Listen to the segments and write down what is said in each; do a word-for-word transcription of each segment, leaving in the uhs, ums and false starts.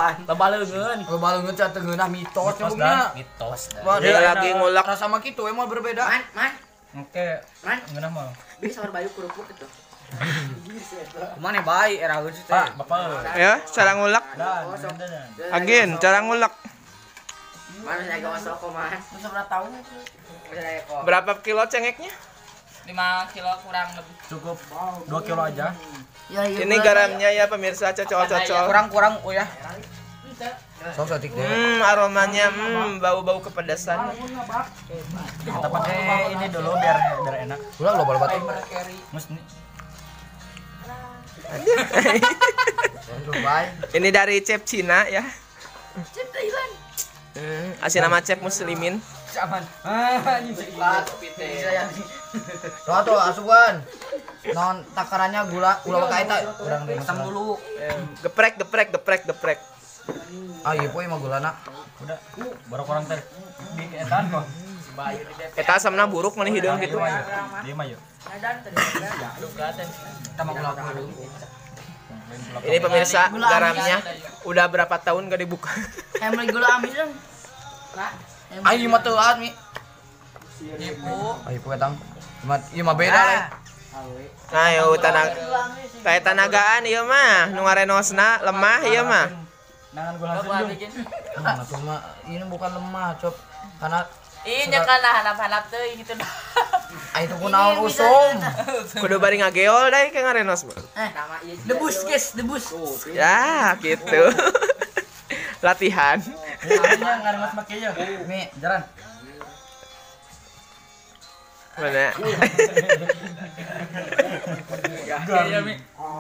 Apaan? Loba leungeun. Loba leungeun ca teu ngeunah mitos nya. Mitos. Dia lagi ngulak Rasa mah kitu emang berbeda. Man, man. Oke. Man. Ngeunah mah. Bisa bayu kerupuk itu. Kumane bae era geus teh. Pak, Bapak. ya, cara ngulak. Again, cara ngulak. Mana saya gawa soko man. Bisa berapa tahun? Berapa kilo cengeknya? lima kilo kurang lebih. Cukup dua kilo aja. Ya, iya. Ini garamnya ya pemirsa, cocol-cocol. Kurang-kurang oh ya. Sok sotik deh. Hmm, aromanya hmm, bau-bau kepedasan. Kita pakai ini dulu biar biar enak. Ulah loba loba teh. Mus nih. Ini dari chef Cina ya. Cip Thailand. Hmm, asin nama chef muslimin. Aman. Ah, anjing cepat pite. Tuh tuh asupan. Non takarannya gula gula ka eta urang deui. Asam dulu. Geprek, geprek, geprek, geprek. Ah ieu poe mah gulana. Udah. Baru kurang teh. Di etan kok. Eta asamna buruk mani hideung gitu. Dia mah yuk. Kita mah gula dulu. Ini pemirsa, garamnya udah berapa tahun gak dibuka. Kayak beli gula amis dong. Ayo mah teulat mi. Ibu. Ayo poe tang. Cuma ieu mah beda le. Nah, yuk tanag kayak tanagaan ieu mah, nu ngarenosna lemah ieu mah. Nangan gula senyum. Nah, atuh mah ini bukan lemah, cop. Karena Ih, nya kana hanap-hanap teuing gitu. ah itu kunaon usum. Kudu bari ngageol deh ke ngarenos mah. Nama ieu debus guys, debus. Ya, gitu. Latihan. Namanya ngarenos make ya. Mi, jaran. Mana? Iya, Mi.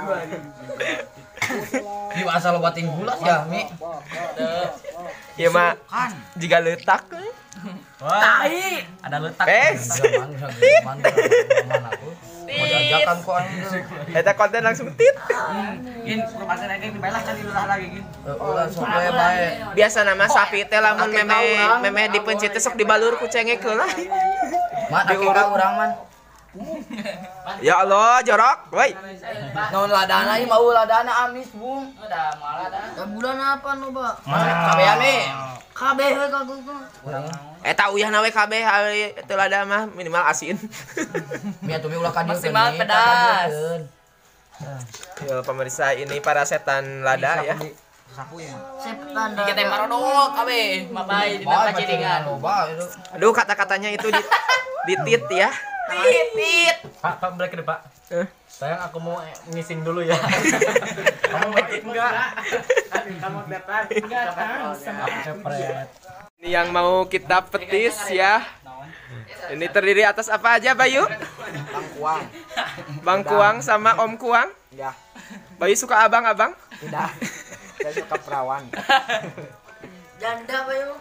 Ieu asal loba ting gula ya, Mi. Ieu mah jika letak. Wah. Ada letak. Bes. Mana aku? Mau diajakan kok anjing. Eta konten langsung tit. Gin, pasar lagi dibelah cari ulah lagi gin. Ulah sok bae bae. Biasa nama sapi teh lamun meme meme dipencit teh sok dibalur ku cengek heula. Mat diurang urang man. Ya Allah, jorok. Woi. Naon ladana ieu mau ladana amis, Bung. Udah malah dah. Bulan apa nu, Pak? Kabehan Mi. Kabeh we kagugna. Eta uyah nawe kabeh teu lada mah minimal asin. Mi atuh mi ulah ka dieu. Maksimal pedas. Yo pemirsa, ini para setan lada ya. Sapu ya. Setan. Dikit teh marodok kabeh, mabai dina kaciringan. Aduh, kata-katanya itu di ditit ya. Titit. Pak, Pak break deh, Pak. Eh. Sayang aku mau ngising dulu ya. Kamu break enggak? Kamu datang. Enggak, Cepret. Ini yang mau kita petis ya. Ini terdiri atas apa aja, Bayu? Bangkuang. Bang Kuang sama Om Kuang? Ya. Bayu suka abang-abang? Tidak. Saya suka perawan. Janda bayu.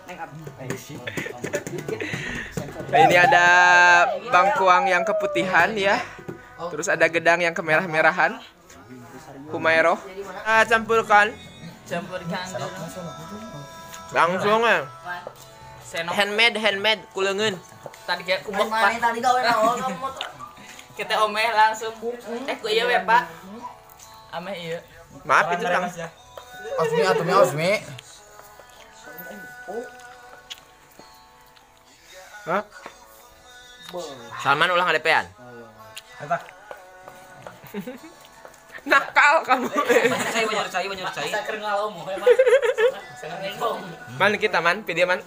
Nah, ini ada Bang Kuang yang keputihan ya. Terus ada Gedang yang kemerah-merahan. Humairo. Ah, campurkan. Campurkan Langsung ya. senok Handmade, handmade, kuleungeun. tadi kayak Ubah ubah mana Pak. tadi gawe naon kamu? Kita omeh langsung. Eh ku ieu we, Pak. Ameh ieu. Maaf itu Kang. Asmi atuh mi asmi. Hah? Salman ulah ngadepean. Eta. Nakal kamu. Saya banyak cai banyak cai. Saya keur ngalomo we, Pak. Saya ngomong. Man kita man, video man.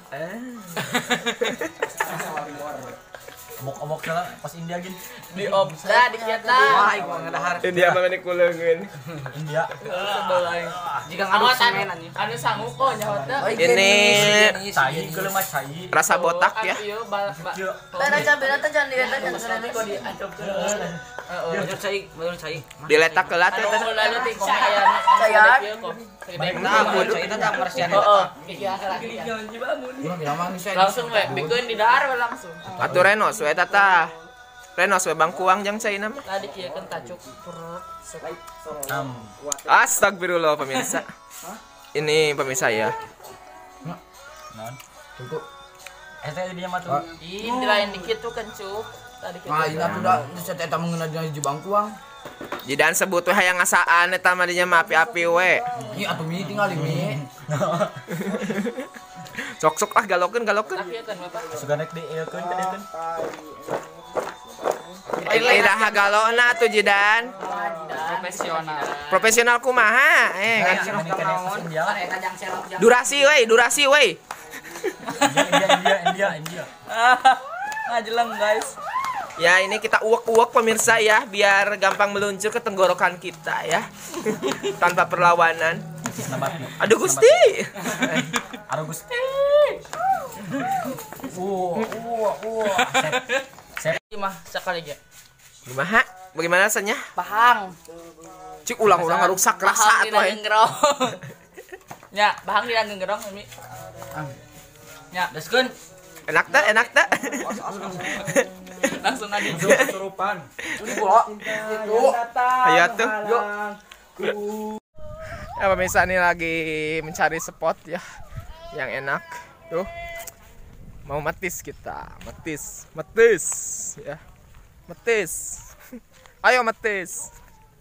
Obok-obok lah pas India gin. Di obsa di kita. Wah, ieu ngadahar. Dia mah ini kuleungeun. India. Jika Anu ngaduk semen anu anjing. anu sanggup kok nyawa teh. Ini Cai ke lemah cai. rasa botak ya. Ieu bal bal. Tanda cabe tanda jangan dieta jangan serem Kok di acop terus. Heeh. Banyak cai, banyak cai. Diletak ke lat Anu eta. lalu ti kok aya Sayang. Nah, kudu cai teh marsian Heeh. eta. Urang bilang mah geus Langsung we bikeun di dahar we langsung. Atuh renos we eta tah. Renos we Bang Kuang jeung caina mah. Tadi kieu kan tacuk. Am. Astagfirullah pemirsa. Ini pemirsa ya. Non. Tunggu. Eta dia mah tuh. Ih, di lain dikit tuh kencuk. Tadi kieu. Nah, ini atuh da set eta mengeuna di Bangkuang. Jidan sebut we hayang ngasaan eta mah dinya mah api-api we. Ini atuh mi tinggal mi. Sok-sok ah galokeun galokeun. Suka naik di ieu keun tadi keun. Iraha galona tuh Jidan. Profesional. Profesional kumaha? Eh, Kan ngan- ini kan India. durasi weh, durasi weh. India India India India. Ngajeleng guys. Ya, ini kita uwek-uwek pemirsa ya, biar gampang meluncur ke tenggorokan kita ya. Tanpa perlawanan. Aduh Gusti. Aduh Gusti. Uh, uh, uh. Sep. Mah sekali aja. Gimana? Bagaimana rasanya? Bahang. Cik ulang-ulang rusak rasa Bahang tuh. di eh. gerong. Ya, bahang di langgeng gerong ini. Ya, Deskeun. Enak tak? Enak tak? langsung aja. Kesurupan. Ayo tuh. Yuk. Ya pemirsa ini lagi mencari spot ya yang enak. Tuh. Mau metis kita. Metis, metis ya. Metis. Ayo metis.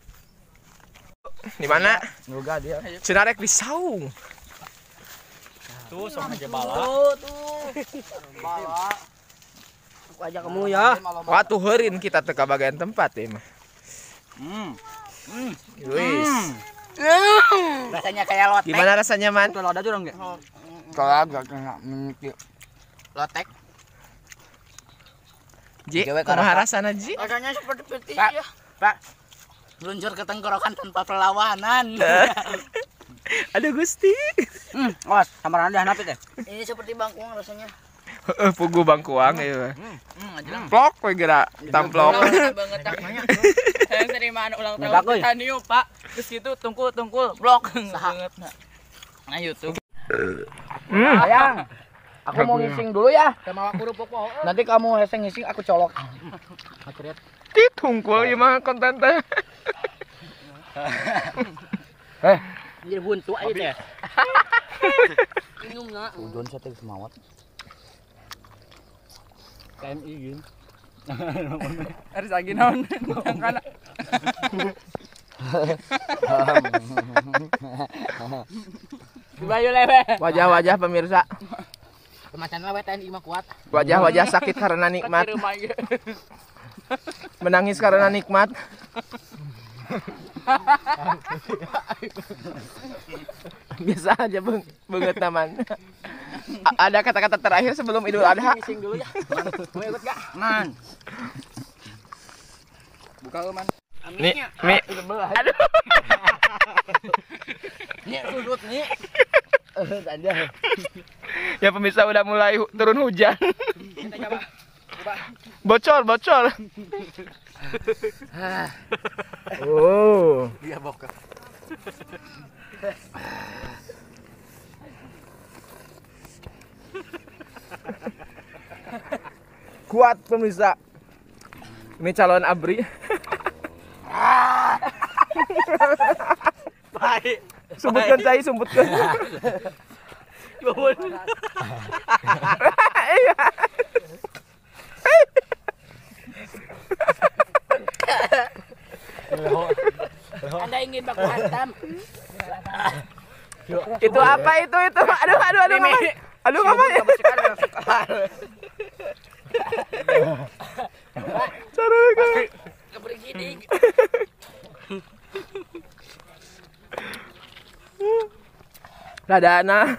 Di mana? Semoga dia. Cenarek di saung. Tuh sok aja bala. Tuh, tuh. Bala. Aku ajak kamu ya. Wah tuh heureun kita teu ka bagian tempat ya mah. Hmm. Wis. Rasanya kayak lotek. Gimana rasanya man? Kalau ada jurang enggak? Kalau agak kena menyikir. Lotek. Ji, Cewek kumaha karasa. rasana Ji? Rasanya seperti peti Pak. ya. Pak, Meluncur ke tenggorokan tanpa perlawanan. Aduh Gusti. hmm, awas, samaran dia napi teh. Ini seperti bangkuang rasanya. Heeh, pugu bangkuang ya. Hmm, aja. Plok we geura tamplok. banget tak. Saya terimaan ulang Nebak, tahun euy. Tanio, Pak. Terus gitu tungkul-tungkul blok banget. Nah, YouTube. Hmm. Sayang, aku mau ngising dulu ya. Sama aku rupuk po. Nanti kamu heseng ngising, aku colok. Tit hungkul ieu mah konten teh. Eh, Jadi buntu aja teh. Minum enggak? udon saya teh semawat. T M I gini. Harus lagi naon. Kana. Bayu lewe. Wajah-wajah pemirsa, Pemacan lewe T N I mah kuat. wajah-wajah sakit karena nikmat, Di rumah ge. menangis karena nikmat. Biasa aja beng, banget naman. A- ada kata-kata terakhir sebelum Idul Adha? Ngising dulu ya. Mau ikut enggak? Man, Buka lu, Man. Nih, nih. Aduh. Nih sudut nih. eh ada. Ya pemirsa udah mulai hu- turun hujan. Kita coba. Coba. Bocor, bocor. Oh. Dia bokeh. Kuat pemirsa. Ini calon abri. Baik. Sumputkan cai, sumputkan. Iya. Anda ingin baku hantam? Itu apa itu itu? Aduh, aduh, aduh. Ngapain? Aduh, ngapain? Cara kau. Keberi gini. Radana.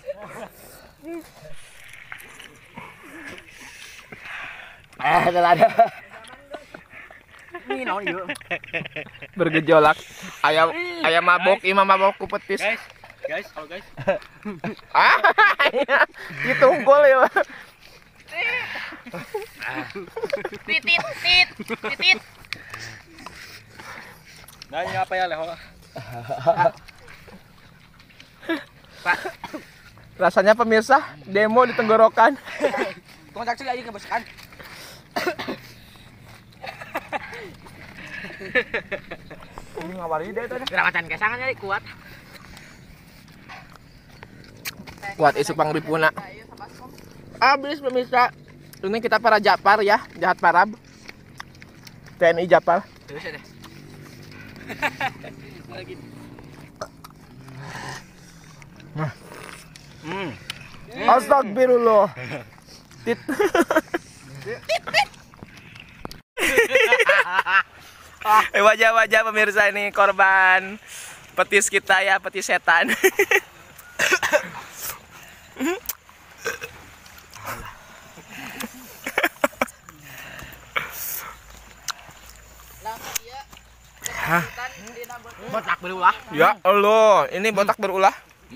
Eh, ada ada. Ini naon ieu? Bergejolak. Ayam ayam mabok, imam mabok ku petis. Guys, guys, halo guys. Ah, iya. Ditungkul ya. Titit, tit, titit. Nah, ini apa ya, Leho? Rasanya pemirsa demo di tenggorokan. Tunggu cak aja kebesakan. Ini ngawari deh tadi. Gerakan kesangan jadi kuat. Kuat isu pangripuna. Abis pemirsa. Ini kita para Japar ya, jahat parab. T N I Japar. Terus ya deh. Lagi. Hmm. Astagfirullah. Tit. Eh, wajah-wajah pemirsa ini korban petis kita ya, petis setan. Botak berulah. Ya Allah, ini botak berulah.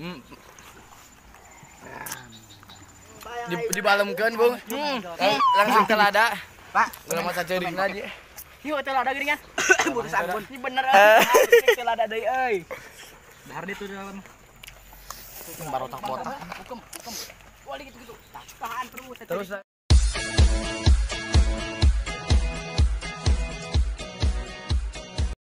Di dibalemkeun, Bung. Langsung telada. Pak, ulah masa ceuring lagi. Yuk telada geuningan. Buru sabun. Ini bener Eh. euy. Telada deui euy. Dahar di tuh dalam. Barotak botak. Hukum, hukum. Wali gitu-gitu. Tahan terus. Terus